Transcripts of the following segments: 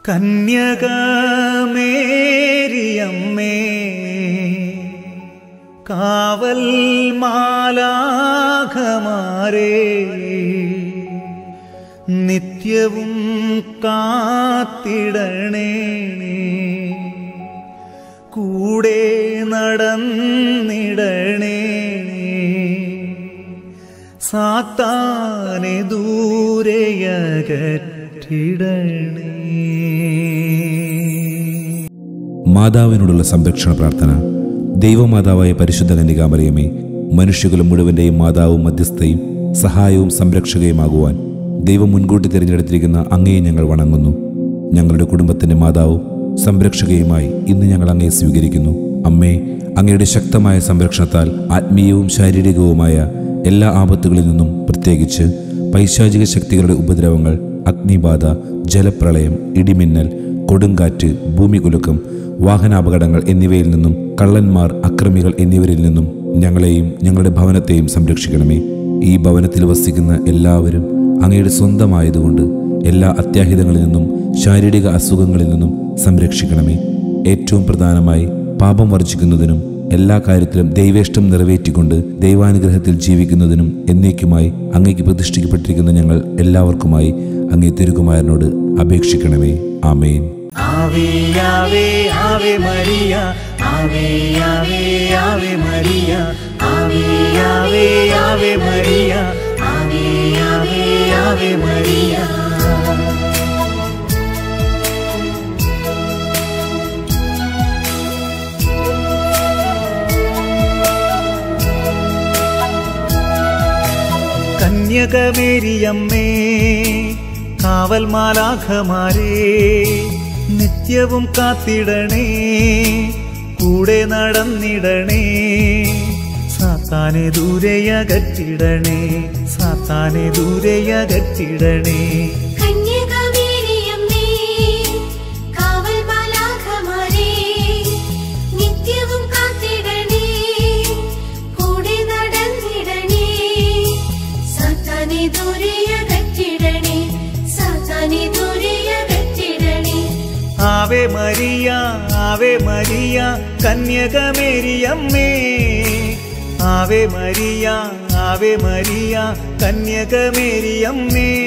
കന്യകമേരിയമ്മേ കാവൽ മാലാഖമാരേ നിത്യവും കാത്തിടണേ കൂടെ നടന്നിടണേ സാത്താനെ ദൂരെയകറ്റിടണേ. മാതാവിനോടുള്ള സംരക്ഷണ പ്രാർത്ഥന. ദൈവമാതാവായ പരിശുദ്ധ കന്യകാമറിയമേ, മനുഷ്യകുലം മുഴുവൻ്റെയും മാതാവും മധ്യസ്ഥയും സഹായവും സംരക്ഷകയുമാകുവാൻ ദൈവം മുൻകൂട്ടി തിരഞ്ഞെടുത്തിരിക്കുന്ന അങ്ങയെ ഞങ്ങൾ വണങ്ങുന്നു. ഞങ്ങളുടെ കുടുംബത്തിൻ്റെ മാതാവും സംരക്ഷകയുമായി ഇന്ന് ഞങ്ങൾ അങ്ങയെ സ്വീകരിക്കുന്നു. അമ്മേ, അങ്ങയുടെ ശക്തമായ സംരക്ഷണത്താൽ ആത്മീയവും ശാരീരികവുമായ എല്ലാ ആപത്തുകളിൽ നിന്നും, പ്രത്യേകിച്ച് പൈശാചിക ശക്തികളുടെ ഉപദ്രവങ്ങൾ, അഗ്നിബാധ, ജലപ്രളയം, ഇടിമിന്നൽ, കൊടുങ്കാറ്റ്, ഭൂമികുലുക്കം, വാഹനാപകടങ്ങൾ എന്നിവയിൽ നിന്നും, കള്ളന്മാർ, അക്രമികൾ എന്നിവരിൽ നിന്നും ഞങ്ങളെയും ഞങ്ങളുടെ ഭവനത്തെയും സംരക്ഷിക്കണമേ. ഈ ഭവനത്തിൽ വസിക്കുന്ന എല്ലാവരും അങ്ങയുടെ സ്വന്തമായതുകൊണ്ട് എല്ലാ അത്യാഹിതങ്ങളിൽ നിന്നും ശാരീരിക അസുഖങ്ങളിൽ നിന്നും സംരക്ഷിക്കണമേ. ഏറ്റവും പ്രധാനമായി പാപം വർജിക്കുന്നതിനും എല്ലാ കാര്യത്തിലും ദൈവേഷ്ടം നിറവേറ്റിക്കൊണ്ട് ദൈവാനുഗ്രഹത്തിൽ ജീവിക്കുന്നതിനും എന്നേക്കുമായി അങ്ങേക്ക് പ്രതിഷ്ഠിക്കപ്പെട്ടിരിക്കുന്ന ഞങ്ങൾ എല്ലാവർക്കുമായി അങ്ങേ തിരുകുമാരനോട് അപേക്ഷിക്കണമേ. ആമേൻ. ആവേ ആവേ ആവേ മരിയ, ആവേ ആവേ ആവേ മരിയ, ആവേ ആവേ ആവേ മരിയ, ആവേ ആവേ ആവേ മരിയ. കന്യകമേരിയമ്മേ കാവൽ മാലാഖമാരേ നിത്യവും കാത്തിടണേ കൂടെ നടന്നിടണേ സാത്താനെ ദൂരെയകറ്റിടണേ, സാത്താനെ ദൂരെയകറ്റിടണേ. ആവേ മരിയ, ആവേ മരിയ കന്യകമേരിയമ്മേ, ആവേ മരിയ, ആവേ മരിയ കന്യകമേരിയമ്മേ.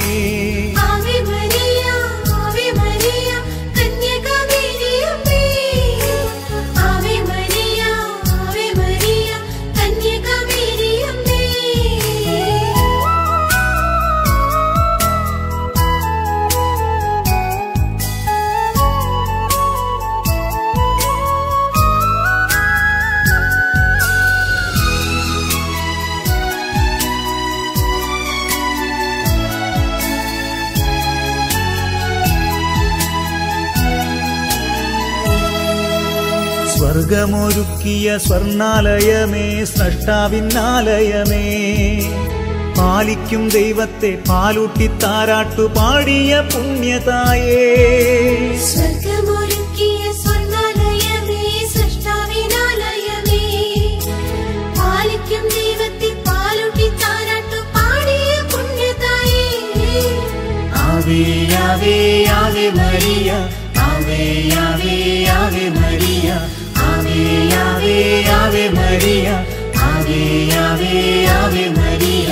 സ്വർഗമൊരുക്കിയ സ്വർണാലയമേ, സ്രഷ്ടാവിന്നാലയമേ, പാലിക്കും ദൈവത്തെ പാലൂട്ടി താരാട്ടു പാടിയ പുണ്യതായേ. സ്വർഗമൊരുക്കിയ സ്വർണാലയമേ, സ്രഷ്ടാവിന്നാലയമേ, പാലിക്കും ദൈവത്തെ പാലൂട്ടി താരാട്ടു പാടിയ പുണ്യതായേ. ആവേ ആവേ ആവേ മരിയ, ആവേ ആവേ ആവേ മരിയ, ആവേ ആവേ ആവേ മരിയ, ആവേ ആവേ ആവേ മരിയ.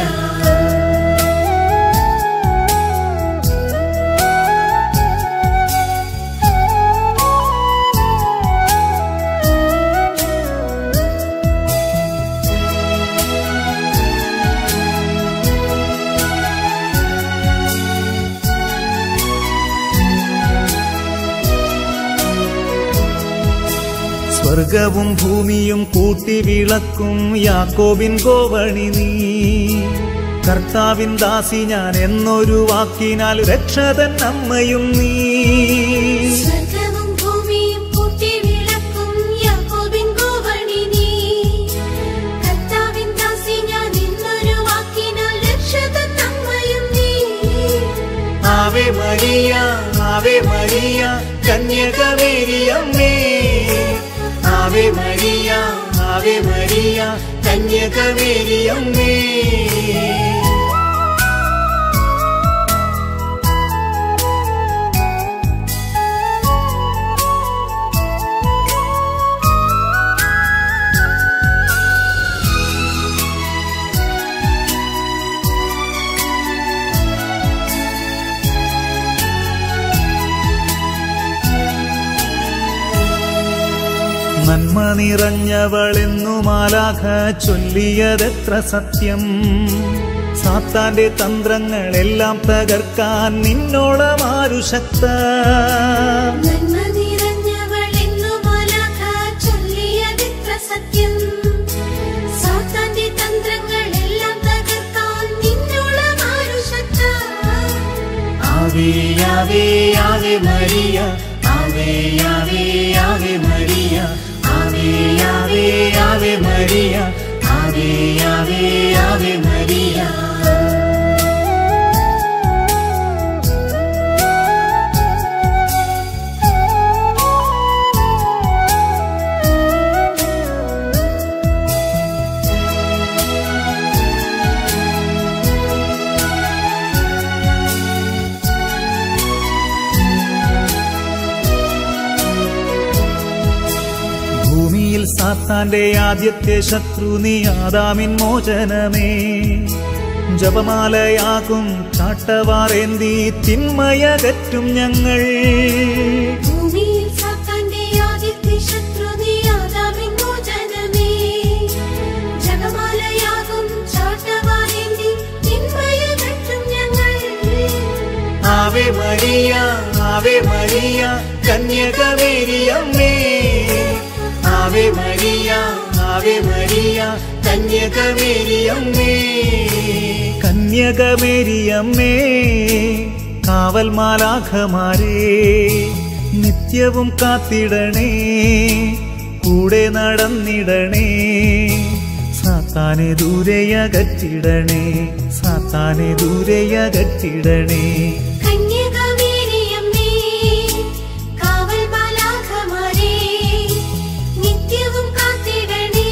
സ്വർഗവും ഭൂമിയും കൂട്ടി വിളക്കും യാക്കോബിൻ ഗോവണി നീ, കർത്താവിൻ ദാസി ഞാൻ എന്നൊരു വാക്കിനാൽ രക്ഷതൻ അമ്മയും നീ. സ്വർഗവും ഭൂമിയും കൂട്ടി വിളക്കും യാക്കോബിൻ ഗോവണി നീ, കർത്താവിൻ ദാസി ഞാൻ എന്നൊരു വാക്കിനാൽ രക്ഷതൻ അമ്മയും നീ. ആവേ മരിയ, ആവേ മരിയ കന്യകമേരിയമ്മേ, ആവേ മരിയ, ആവേ മരിയ കന്യകമേരിയമ്മേ. നന്മ നിറഞ്ഞവളെന്നു മാലാഖ ചൊല്ലിയതെത്ര സത്യം. സാത്താന്റെ തന്ത്രങ്ങളെല്ലാം തകർക്കാൻ നിന്നോളം ആരു ശക്ത. നന്മ നിറഞ്ഞവളെന്നു മാലാഖ ചൊല്ലിയതെത്ര സത്യം. സാത്താന്റെ തന്ത്രങ്ങളെല്ലാം തകർക്കാൻ നിന്നോളം ആരു ശക്ത. ആവേ ആവേ ആവേ മരിയ, ആവേ ആവേ ആവേ മരിയ, ആവേ ആവേ ആവേ മരിയ, ആവേ ആവേ ആവേ മരിയ. ഭൂമിയിൽ സാത്താന്റെ ആദ്യത്തെ ശത്രു നീ ആദാമിൻ മോചനമേ. ജപമാലയാകും ചാട്ടവാറേന്തി തിന്മയകറ്റും ഞങ്ങൾ. ഭൂമിയിൽ സാത്താന്റെ ആദ്യത്തെ ശത്രു നീ ആദാമിൻ മോചനമേ. ജപമാലയാകും ചാട്ടവാറേന്തി തിന്മയകറ്റും ഞങ്ങൾ. ആവേ മരിയ, ആവേ മരിയ, കന്യകമേരിയമ്മേ. ആവേ മരിയ, ആവേ മരിയ, കന്യകമേരിയമ്മേ. കന്യകമേരിയമ്മേ, കാവൽ മാലാഖമാരേ നിത്യവും കാത്തിടണേ, കൂടെ നടന്നിടണേ. സാത്താനെ ദൂരെയകറ്റിടണേ, സാത്താനെ ദൂരെയകറ്റിടണേ. കന്യകമേരിയമ്മേ, കാവൽ മാലാഖമാരേ നിത്യവും കാത്തിടണേ,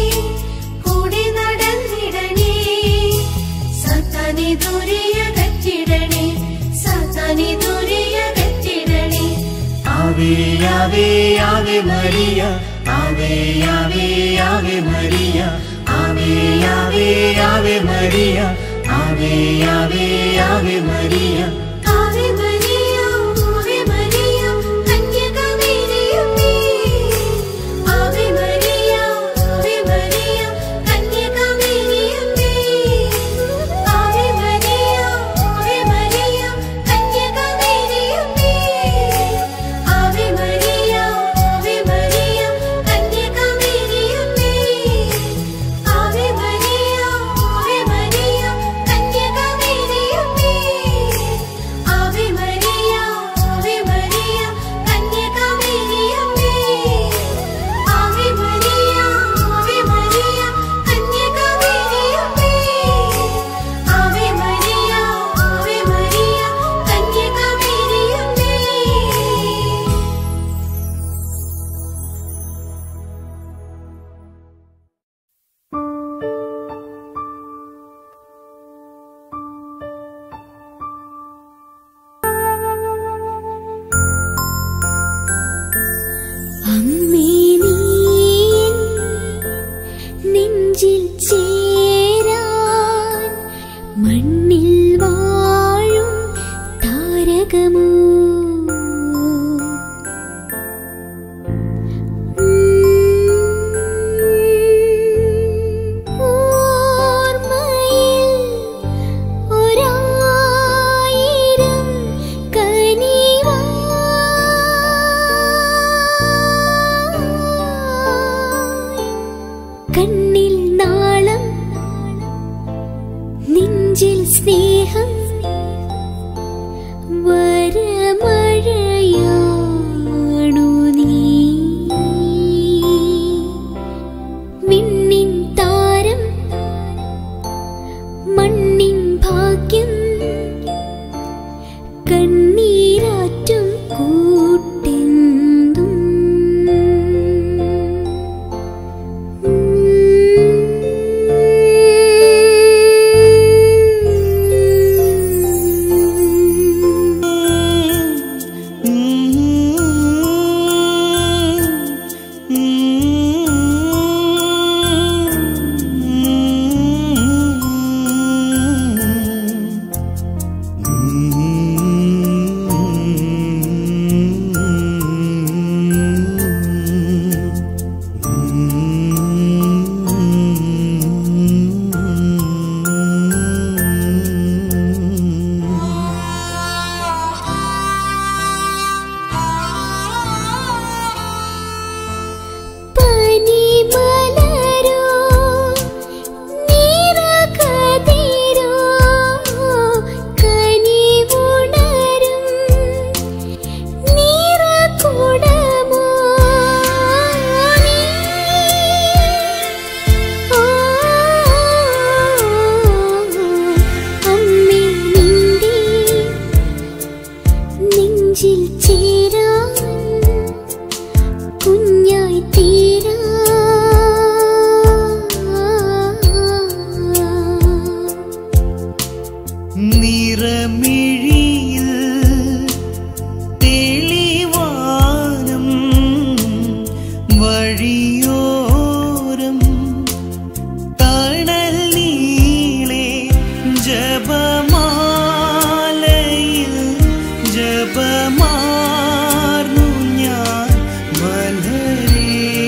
കൂടെ നടന്നിടണേ. സാത്താനെ ദൂരെയകറ്റിടണേ, സാത്താനെ ദൂരെയകറ്റിടണേ. ആവേ ആവേ ആവേ മരിയ, ആവേ ആവേ ആവേ മരിയ, ആവേ ആവേ ആവേ മരിയ, ആവേ ആവേ ആവേ മരിയ. ആവേ മരിയ, ആവേ മരിയ, കന്യകമേരിയമ്മേ. ആവേ മരിയ, ആവേ മരിയ, കന്യകമേരിയമ്മേ. ആവേ മരിയ, ആവേ മരിയ, കന്യകമേരിയമ്മേ. ആവേ മരിയ, ആവേ മരിയ, കന്യകമേരിയമ്മേ. ആവേ മരിയ, ആവേ മരിയ, കന്യകമേരിയമ്മേ. നെഞ്ചിൽ ചേരാൻ കുഞ്ഞായി തീരാ നിറമിഴിയിൽ തെളിവാനം വഴിയോരം തണൽ നീളെ ജപമാലയിൽ ജപമാർന്നു ഞാൻ മലരേ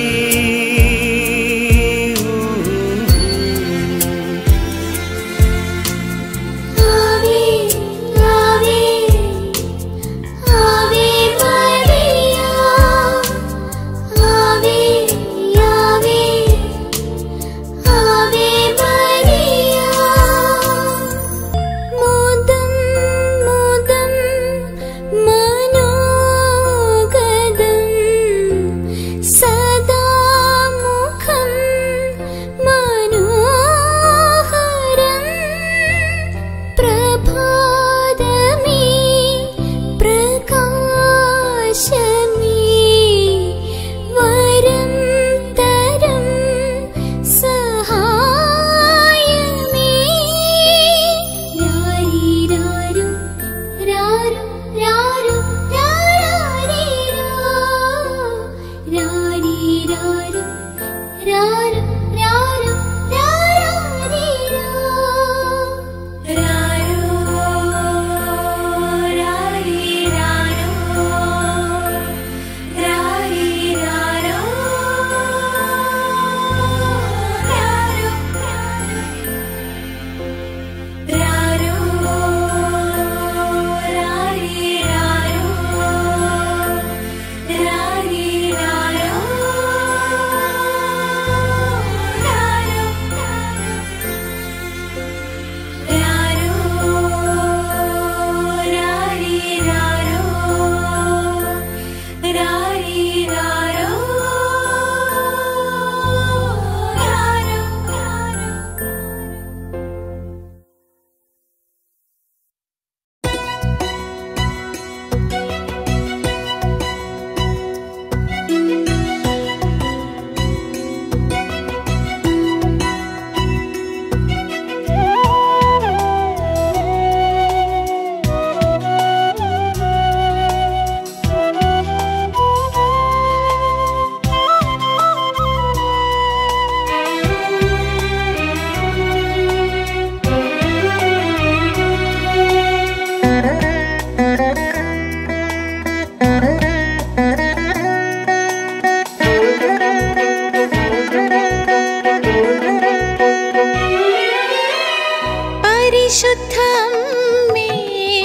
പരിശുദ്ധമ്മേ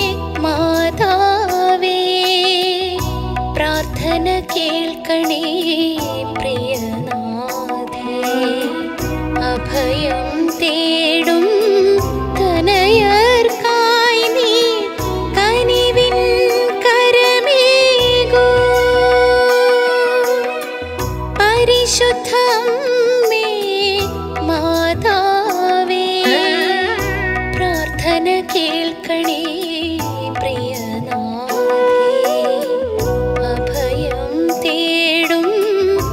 മാതാവേ പ്രാർത്ഥന കേൾക്കണേ പ്രിയനാഥേ അഭയം തേടും തനയർക്കായി നീ കനിവിൻ കരമേകൂ പരിശുദ്ധമ്മേ മാതാവേ പ്രാർത്ഥന കേൾക്കണേ പ്രിയനാഥേ അഭയം തേടും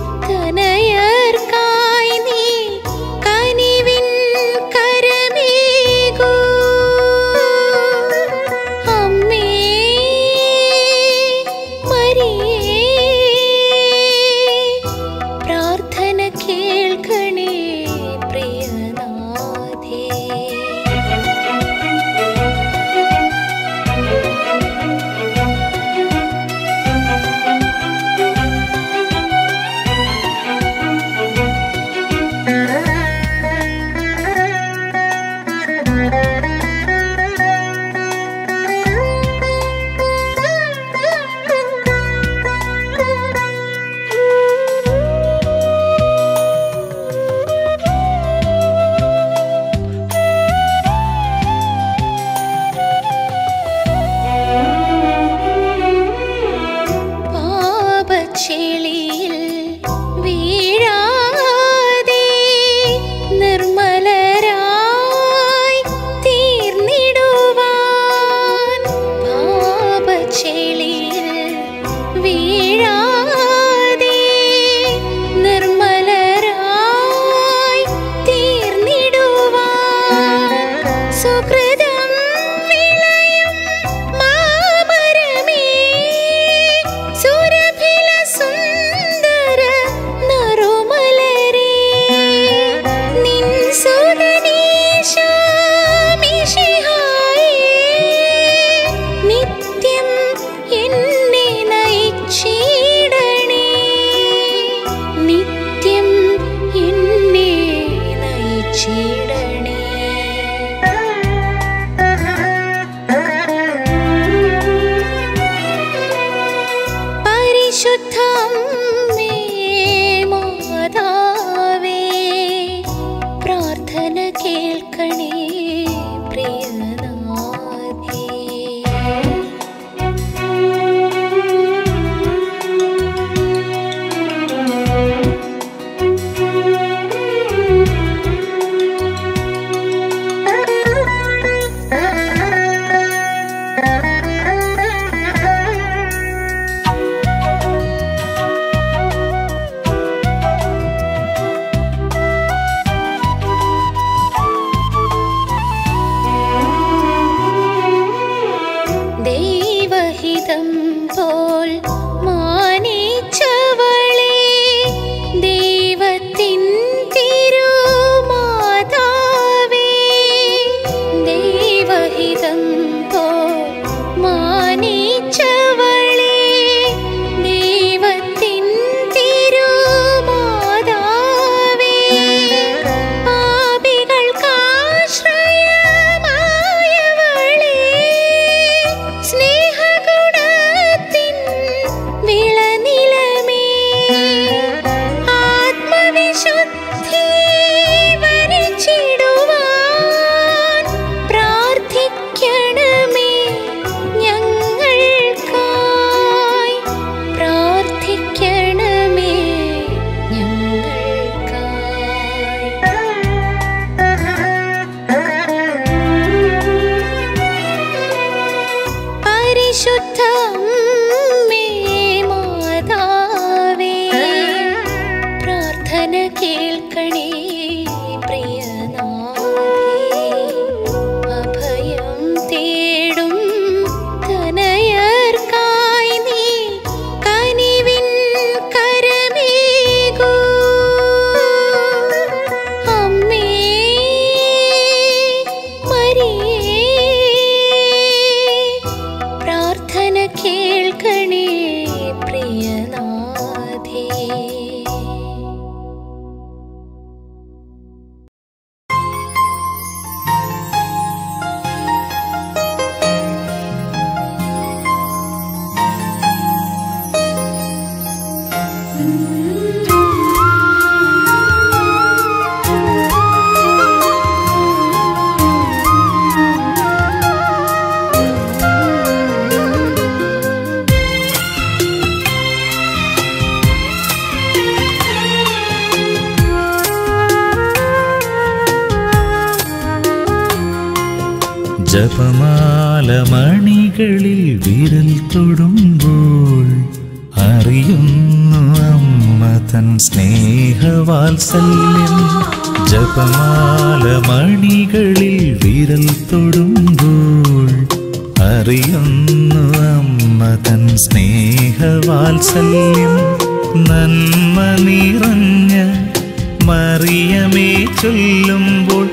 ജപമാല മണികളിൽ വിരൽ തൊടുമ്പോൾ അറിയുന്നു അമ്മ തൻ സ്നേഹവാത്സല്യം. ജപമാല മണികളിൽ വിരൽ തൊടുമ്പോൾ അറിയുന്നു അമ്മ തൻ സ്നേഹവാത്സല്യം. നന്മ നിറഞ്ഞ മറിയമേ ചൊല്ലുമ്പോൾ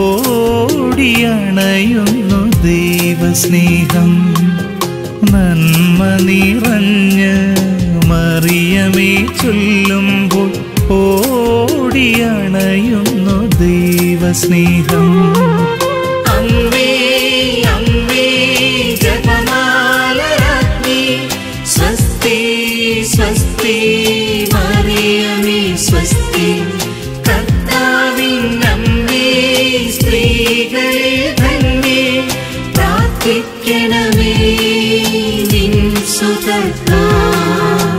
ഓടിയണയുന്നു ദൈവസ്നേഹം. നന്മ നിറഞ്ഞ മറിയമേ ചൊല്ലുമ്പോൾ ഓടിയണയുന്നു ദൈവസ്നേഹം. അമ്മേ അമ്മേ ജപമാലരാജ്ഞി സ്വസ്തി സ്വസ്തി മറിയമേ സ്വസ്തി. കർത്താവിൻ അമ്മേ സ്ത്രീകളെ ധന്യേ പ്രാർത്ഥിക്കണമേ നിൻ സുതർക്കായി.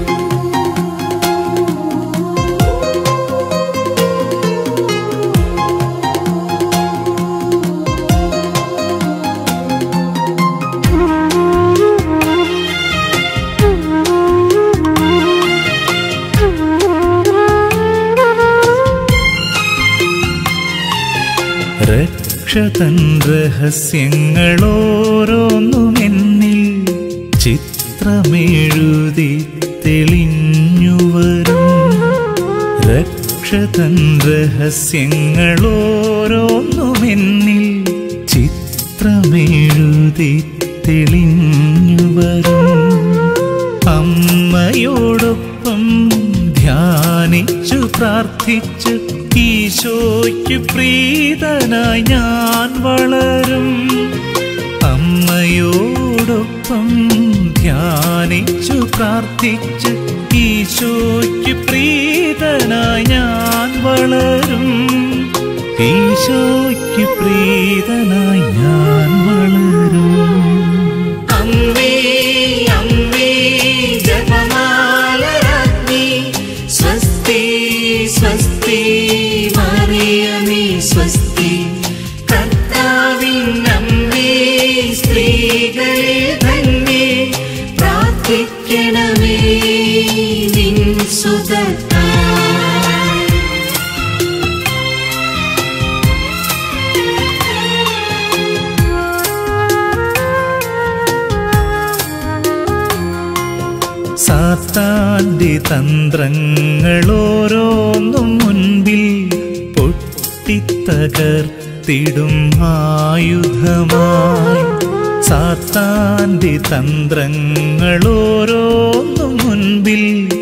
രക്ഷതൻ രഹസ്യങ്ങളോരോന്നും എന്നിൽ ചിത്രമെഴുതി തെളിഞ്ഞുവരും. രക്ഷതൻ രഹസ്യങ്ങളോരോന്നും എന്നിൽ ചിത്രമെഴുതി തെളിഞ്ഞുവരും. അമ്മയോടൊപ്പം ധ്യാനിച്ചു പ്രാർത്ഥിച്ചു ഈശോയ്ക്ക് പ്രീതനായി ഞാൻ വളരും. അമ്മയോടൊപ്പം ധ്യാനിച്ചു പ്രാർത്ഥിച്ചു ഈശോയ്ക്ക് പ്രീതനായി ഞാൻ വളരും. ഈശോയ്ക്ക് പ്രീതനായി ഞാൻ വളരും. അമ്മേ അമ്മേ ജപമാലരാജ്ഞി സ്വസ്തി സ്വസ്തി മറിയമേ സ്വസ്തി. കർത്താവിൻ അമ്മേ സ്ത്രീകളെ ധന്യേ പ്രാർത്ഥിക്കണമേ നിൻ സുതർക്കായി. സാത്താന്റെ തന്ത്രങ്ങളോരോന്നും മുൻപിൽ പൊട്ടിത്തകർത്തിടും ആയുധമായി. സാത്താന്റെ തന്ത്രങ്ങളോരോന്നും മുൻപിൽ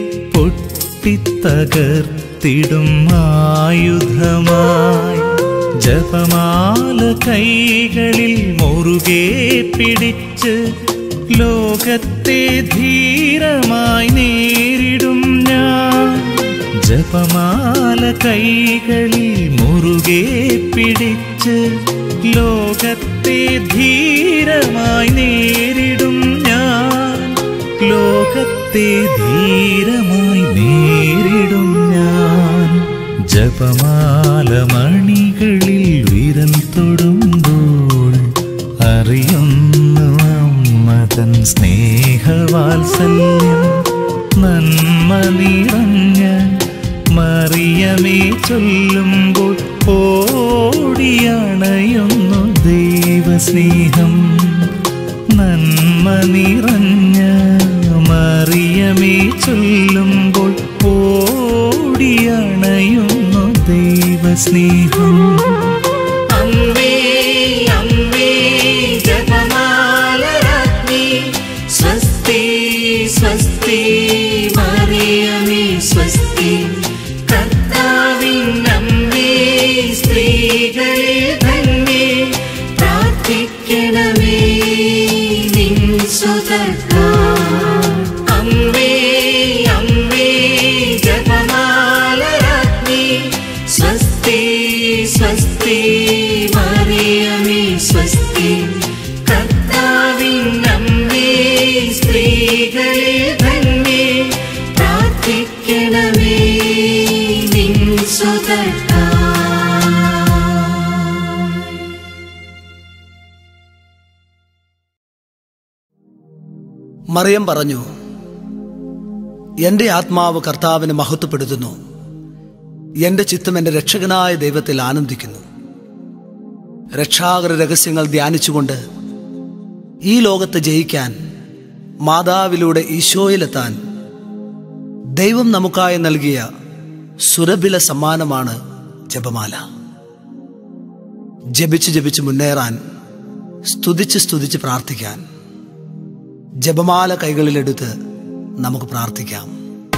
പൊട്ടിത്തകർത്തിടും ആയുധമായി. ജപമാല കൈകളിൽ മുറുകെ പിടിച്ച് ലോകത്തെ ധീരമായി നേരിടും ഞാൻ. ജപമാല കൈകളിൽ മുറുകെ പിടിച്ച് ലോകത്തെ ധീരമായി നേരിടും ഞാൻ. ലോകത്തെ ധീരമായി നേരിടും ഞാൻ. ജപമാല മണികളിൽ വിരൽ തൊടുമ്പോൾ അറിയുന്നു അമ്മ തൻ സ്നേഹവാത്സല്യം. നന്മ നിറഞ്ഞ മറിയമേ ചൊല്ലുമ്പോൾ ഓടിയണയുന്നു ദൈവസ്നേഹം. നന്മ നിറഞ്ഞ മറിയമേ ചൊല്ലുമ്പോൾ ഓടിയണയുന്നു ദൈവസ്നേഹം. അമ്മേ അമ്മേ ജപമാലരാജ്ഞി സ്വസ്തി സ്വസ്തി മറിയമേ സ്വസ്തി. കർത്താവിൻ അമ്മേ സ്ത്രീകളെ ധന്യേ പ്രാർത്ഥിക്കണമേ നിൻ സുതർക്കായി. അമ്മേ അമ്മേ ജപമാലരാജ്ഞി സ്വസ്തി സ്വസ്തി മറിയമേ സ്വസ്തി. കർത്താവിൻ അമ്മേ സ്ത്രീകളെ ധന്യേ പ്രാർത്ഥിക്കണമേ നിൻ സുതർക്കായി. മറിയം പറഞ്ഞു, എൻ്റെ ആത്മാവ് കർത്താവിനെ മഹത്വപ്പെടുത്തുന്നു, എൻ്റെ ചിത്തം എൻ്റെ രക്ഷകനായ ദൈവത്തിൽ ആനന്ദിക്കുന്നു. രക്ഷാകര രഹസ്യങ്ങൾ ധ്യാനിച്ചുകൊണ്ട് ഈ ലോകത്തെ ജയിക്കാൻ, മാതാവിലൂടെ ഈശോയിലെത്താൻ ദൈവം നമുക്കായി നൽകിയ സുരഭില സമ്മാനമാണ് ജപമാല. ജപിച്ച് ജപിച്ച് മുന്നേറാൻ, സ്തുതിച്ച് സ്തുതിച്ച് പ്രാർത്ഥിക്കാൻ ജപമാല കൈകളിലെടുത്ത് നമുക്ക് പ്രാർത്ഥിക്കാം.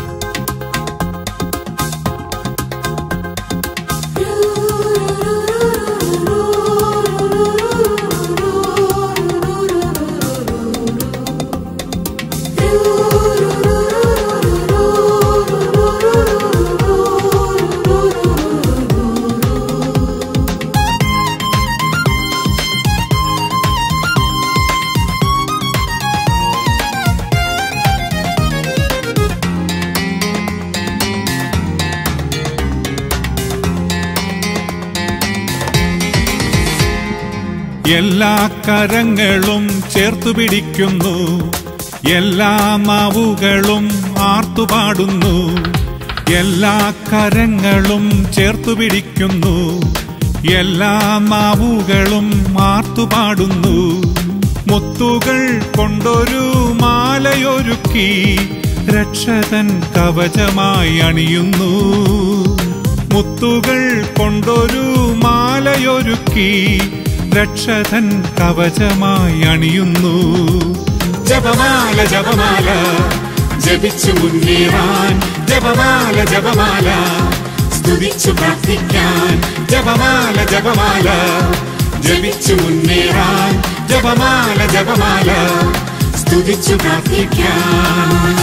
എല്ലാ കരങ്ങളും ചേർത്തു പിടിക്കുന്നു, എല്ലാ നാവുകളും ആർത്തുപാടുന്നു. എല്ലാ കരങ്ങളും ചേർത്തു പിടിക്കുന്നു, എല്ലാ നാവുകളും ആർത്തുപാടുന്നു. മുത്തുകൾ കൊണ്ടൊരു മാലയൊരുക്കി രക്ഷകൻ കവചമായി അണിയുന്നു. മുത്തുകൾ കൊണ്ടൊരു മാലയൊരുക്കി രക്ഷകൻ കവചമായി അണിയുന്നു. ജപമാല ജപമാല ജപിച്ചു മുന്നേറാൻ, ജപമാല ജപമാല സ്തുതിച്ചു പ്രാർത്ഥിക്കാൻ. ജപമാല ജപമാല ജപിച്ചു മുന്നേറാൻ, ജപമാല ജപമാല സ്തുതിച്ചു പ്രാർത്ഥിക്കാൻ.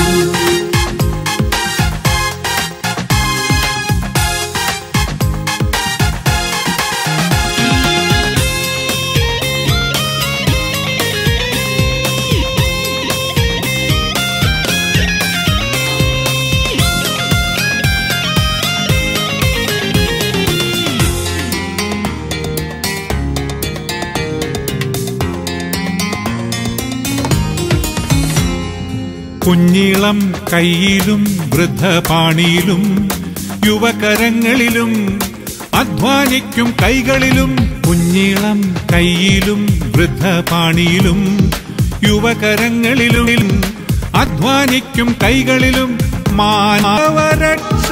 കുഞ്ഞിളം കൈയിലും വൃദ്ധപാണിയിലും യുവകരങ്ങളിലും അധ്വാനിക്കും കൈകളിലും. കുഞ്ഞിളം കൈയിലും വൃദ്ധപാണിയിലും യുവകരങ്ങളിലും അധ്വാനിക്കും കൈകളിലും. മാനവരക്ഷ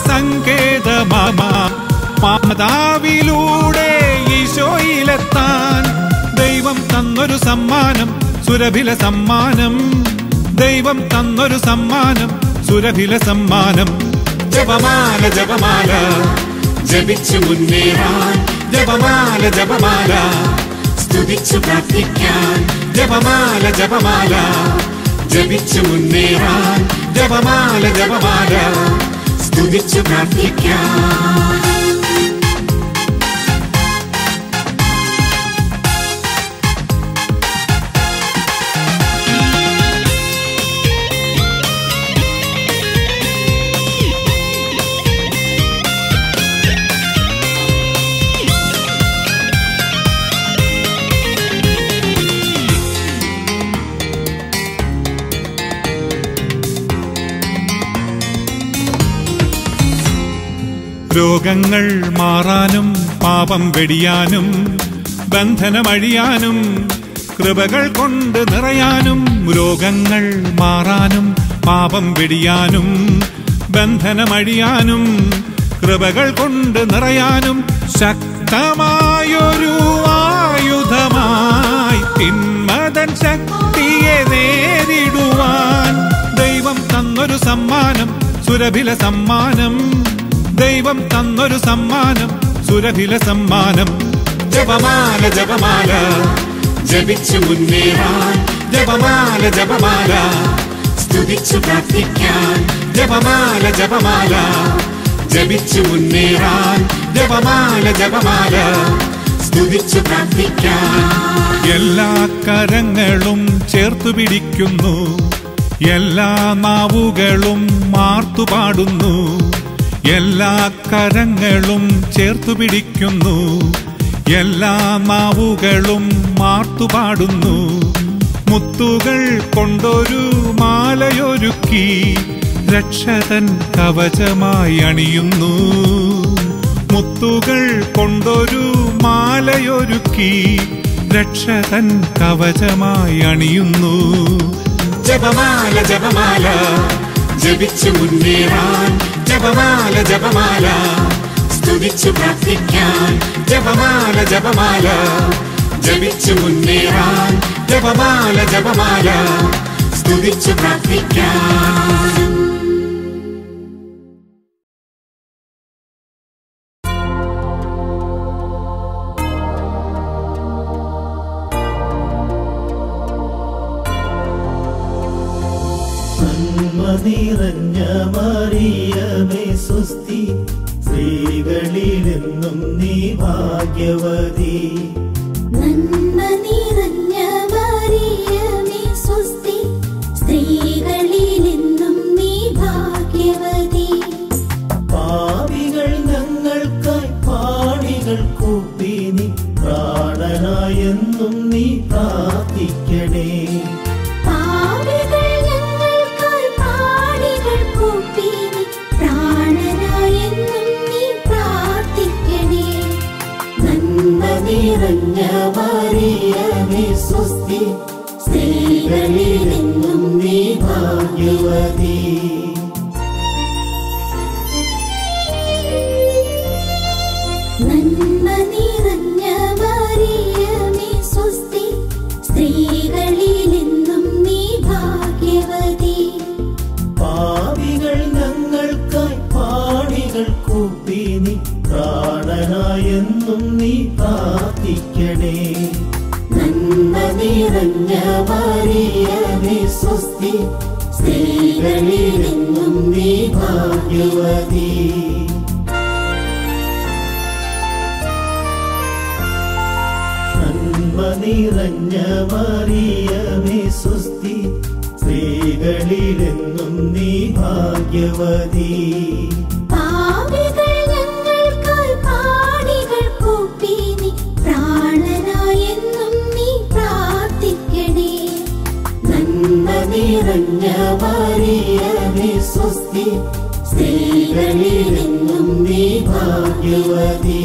സങ്കേതമാതാവിലൂടെ ഈശോയിലെത്താൻ ദൈവം തന്നൊരു സമ്മാനം, സുരഭില സമ്മാനം. ദൈവം തന്നൊരു സമ്മാനം, സുരഭില സമ്മാനം. ജപമാല ജപമാല ജപിച്ചു മുന്നേറാൻ, ജപമാല ജപമാല സ്തുതിച്ചു പ്രാർത്ഥിക്കാൻ. ജപമാല ജപമാല ജപിച്ചു മുന്നേറാൻ, ജപമാല ജപമാല സ്തുതിച്ചു പ്രാർത്ഥിക്കാൻ. രോഗങ്ങൾ മാറാനും പാപം വെടിയാനും ബന്ധനമഴിയാനും കൃപകൾ കൊണ്ട് നിറയാനും. രോഗങ്ങൾ മാറാനും പാപം വെടിയാനും ബന്ധനമഴിയാനും കൃപകൾ കൊണ്ട് നിറയാനും. ശക്തമായൊരു ആയുധമായി തിന്മതൻ ശക്തിയെ നേരിടുവാൻ ദൈവം തന്നൊരു സമ്മാനം, സുരഭില സമ്മാനം. ദൈവം തന്നൊരു സമ്മാനം, സുരഭില സമ്മാനം. ജപമാല ജപമാല ജപിച്ചു മുന്നേറാൻ, ജപമാല ജപമാല സ്തുതിച്ചു പ്രാർത്ഥിക്കാൻ. ജപമാല ജപമാല ജപിച്ചു മുന്നേറാൻ, ജപമാല ജപമാല സ്തുതിച്ചു പ്രാർത്ഥിക്കാൻ. എല്ലാ കരങ്ങളും ചേർത്തു പിടിക്കുന്നു, എല്ലാ നാവുകളും മാർത്തുപാടുന്നു. എല്ലാ കരങ്ങളും ചേർത്തു പിടിക്കുന്നു, എല്ലാ നാവുകളും മാർത്തുപാടുന്നു. മുത്തുകൾ കൊണ്ടൊരു മാലയൊരുക്കി രക്ഷതൻ കവചമായി അണിയുന്നു. മുത്തുകൾ കൊണ്ടൊരു മാലയൊരുക്കി രക്ഷതൻ കവചമായി അണിയുന്നു. ജപമാല ജപമാല ജപിച്ചു മുന്നേറാൻ, ജപമാല ജപമാല സ്തുതിച്ചു പ്രാർത്ഥിക്കാൻ, ജപമാല ജപമാല ജപിച്ചു മുന്നേറാൻ, ജപമാല ജപമാല സ്തുതിച്ചു പ്രാർത്ഥിക്കാൻ. നിറഞ്ഞ മറിയമേ സുസ്തി, സ്ത്രീകളിലെന്നും നീ ഭാഗ്യവതി. നന്മ നിറഞ്ഞ മറിയമേ സുസ്തി, സ്ത്രീകളിലെന്നും നീ ഭാഗ്യവതി. പാപികൾ ഞങ്ങൾക്കായി പാടികൾ കൂപ്പി നീ പ്രാണനായെന്നും നീ പ്രാർത്ഥിക്കണേ. നിറഞ്ഞ മറിയമേ സ്വസ്തി, സ്ത്രീകളിലെന്നും നീ ഭാഗ്യവതി. നന്മ നിറഞ്ഞ മറിയമേ സ്വസ്തി, സ്ത്രീകളിലെന്നും നീ ഭാഗ്യവതി. പാപികൾ ഞങ്ങൾക്കായി പാടികൾ കൂപ്പി നീ പ്രാണനായെന്നും നീ പ്രാർത്ഥിക്കണേ. നന്മ നിറഞ്ഞ മറിയമേ സ്വസ്തി, സ്ത്രീകളിലെന്നും നീ ഭാഗ്യവതി. നന്മ നിറഞ്ഞ മറിയമേ സ്വസ്തി, സ്ത്രീകളിലെന്നും നീ ഭാഗ്യവതി. നിറഞ്ഞ മറിയമേ സ്വസ്തി, സ്ത്രീകളിലെന്നും നീ ഭാഗ്യവതി.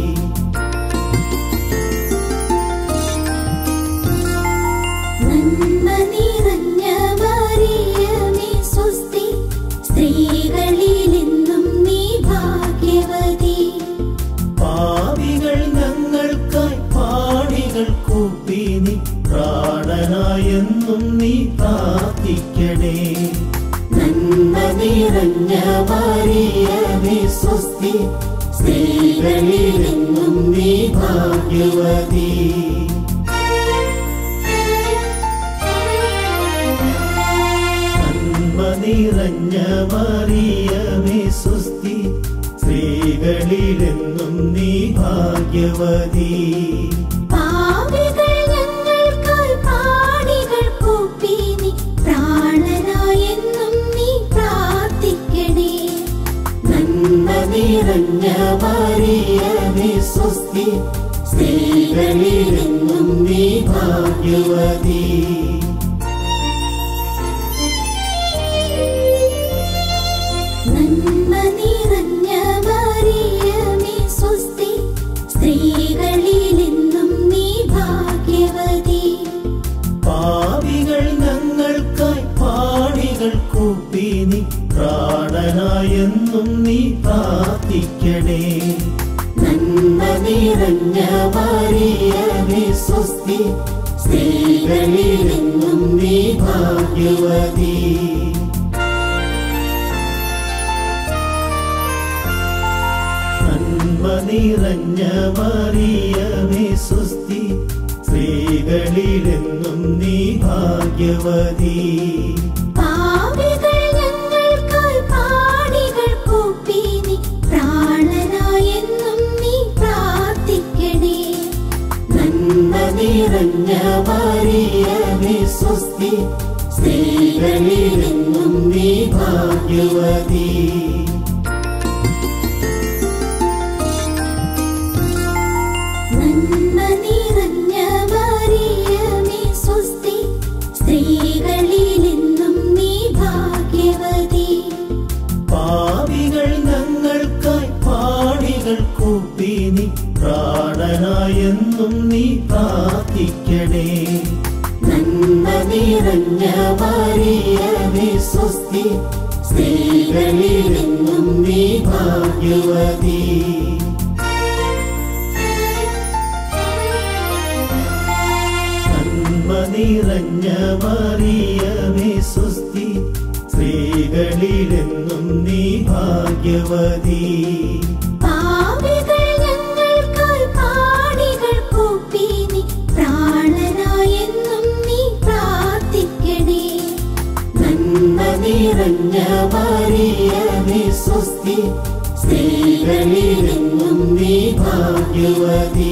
നന്മ നിറഞ്ഞ മറിയമേ സ്വസ്തി, സ്ത്രീകളിലെന്നും നീ ഭാഗ്യവതി. പാപികൾ ഞങ്ങൾക്കായി പാടികൾ കൂപ്പി നീ പ്രാണനായെന്നും നീ പ്രാർത്ഥിക്കണേ. നന്മ നിറഞ്ഞ മറിയമേ സ്വസ്തി, സ്ത്രീകളിലെന്നും നീ ഭാഗ്യവതി. നന്മ നിറഞ്ഞ മറിയമേ സ്വസ്തി, സ്ത്രീകളിലെന്നും നീ ഭാഗ്യവതി. നിറഞ്ഞ മറിയമേ സ്വസ്തി, സ്ത്രീകളിലെന്നും നീ ഭാഗ്യവതി. നന്മ നിറഞ്ഞ മറിയമേ സ്വസ്തി, സ്ത്രീകളിലെന്നും നീ ഭാഗ്യവതി. പാപികൾ ഞങ്ങൾക്കായി പാടികൾ കൂപ്പി നീ പ്രാണനായെന്നും നീ പ്രാർത്ഥിക്കണേ. നന്മ നിറഞ്ഞ മറിയമേ സ്വസ്തി, സ്ത്രീകളിലെന്നും നീ ഭാഗ്യവതി. നന്മ നിറഞ്ഞ മറിയമേ സ്വസ്തി, സ്ത്രീകളിലെന്നും നീ ഭാഗ്യവതി. നിറഞ്ഞ മറിയമേ സ്വസ്തി, സ്ത്രീകളിലെന്നും നീ ഭാഗ്യവതി. നന്മ നിറഞ്ഞ മറിയമേ സ്വസ്തി, എന്നും നീ പ്രാർത്ഥിക്കണേ. നന്മ നിറഞ്ഞ മറിയമേ സ്വസ്തി, സ്ത്രീകളിലെങ്ങും നീ ഭാഗ്യവതി. നന്മ നിറഞ്ഞ മറിയമേ സ്വസ്തി, സ്ത്രീകളിലെന്നും നീ ഭാഗ്യവതി. പാപികൾ ഞങ്ങൾക്കായി പാടികൾ കൂപ്പി നീ പ്രാണനായെന്നും നീ പ്രാർത്ഥിക്കണേ. നന്മ നിറഞ്ഞ മറിയമേ സ്വസ്തി, സ്ത്രീകളിലെങ്ങും നീ ഭാഗ്യവതി.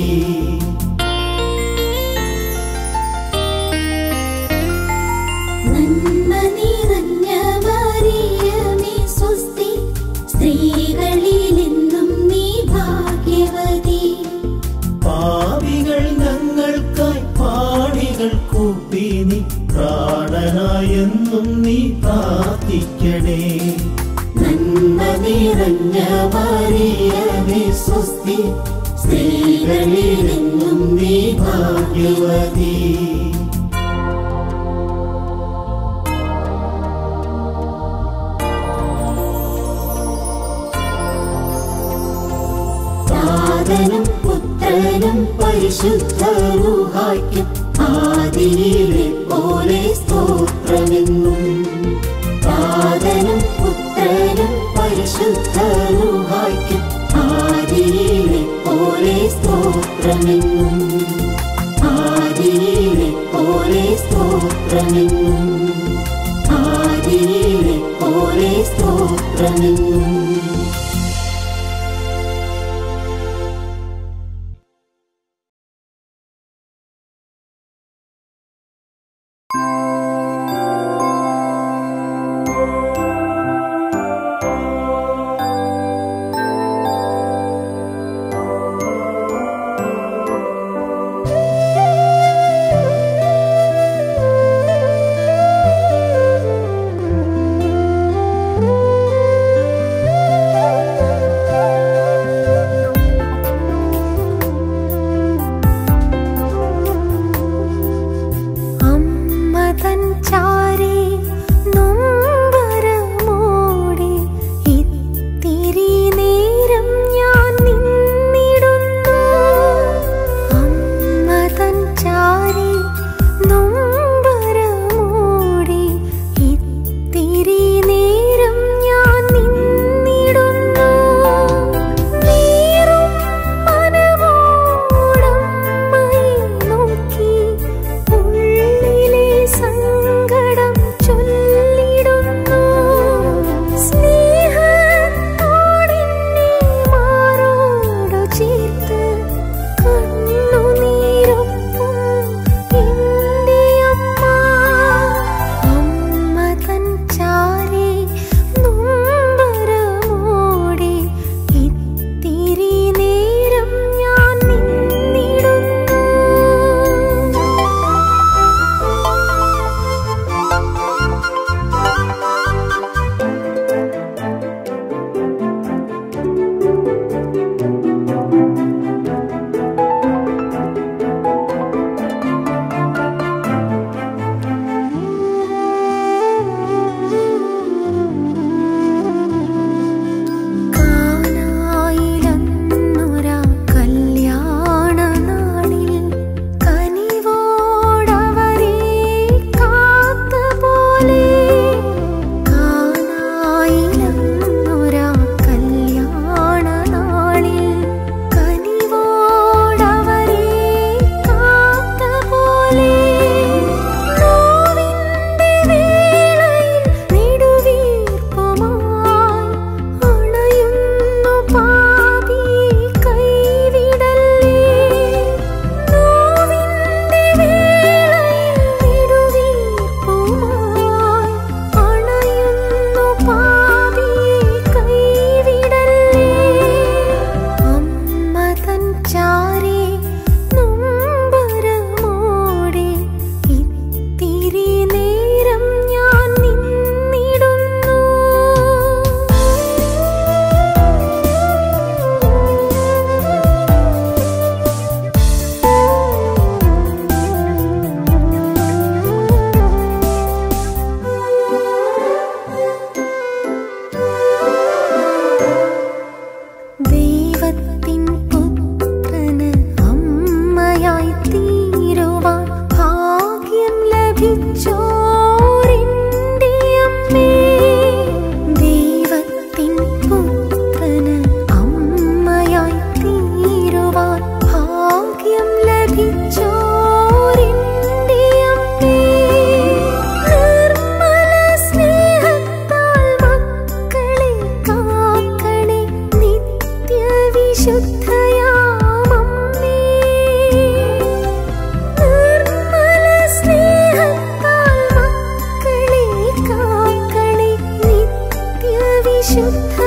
നന്മ നിറഞ്ഞ മറിയമേ സ്വസ്തി, സ്ത്രീകളിലെന്നും നീ ഭാഗ്യവതി. പാപികൾ ഞങ്ങൾക്കായി പാടികൾ കൂപ്പി നീ പ്രാണനായെന്നും നീ പ്രാർത്ഥിക്കണേ. നന്മ നിറഞ്ഞ മറിയമേ സ്വസ്തി, സ്ത്രീകളിലെങ്ങും നീ ഭാഗ്യവതി. പിതാവിനും പുത്രനും പരിശുദ്ധ റൂഹായ്ക്കും ആദിയിലെ പോലെ സ്തോത്രമെന്നും. പിതാവിനും പുത്രനും പരിശുദ്ധ റൂഹായ്ക്കും ആദിയിലെ പോലെ സ്തോത്രമെന്നും. ആദിയിലെ പോലെ സ്തോത്രമെന്നും. ആദിയിലെ പോലെ സ്തോത്രമെന്നും. പരിശുദ്ധ